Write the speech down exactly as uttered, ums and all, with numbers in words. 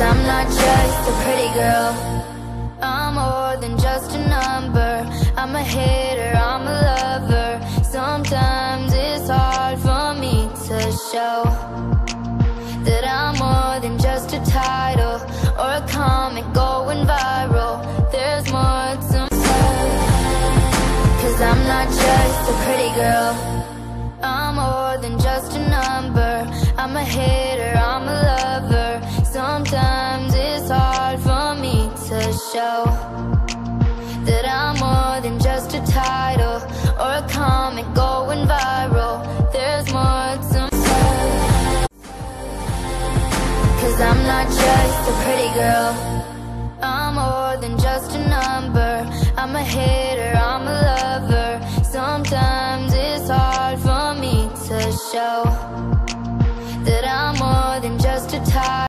I'm not just a pretty girl, I'm more than just a number. I'm a hitter, I'm a lover. Sometimes it's hard for me to show that I'm more than just a title or a comment going viral. There's more to me, 'cause I'm not just a pretty girl, I'm more than just a number. I'm a hitter, I'm a lover. Sometimes it's hard for me to show that I'm more than just a title or a comment going viral. There's more to me, 'cause I'm not just a pretty girl, I'm more than just a number. I'm a hitter.